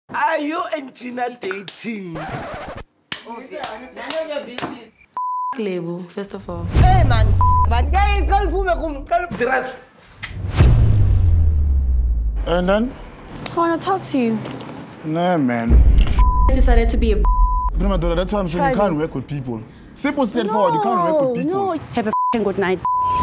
Are you and Gina dating? Lebo, first of all. Hey man, guys, dress. And then? I want to talk to you. Nah, man. I decided to be a Primadonna, that's why I'm saying you can't work with people. Simple, straightforward, you can't work with people. No, have a good night.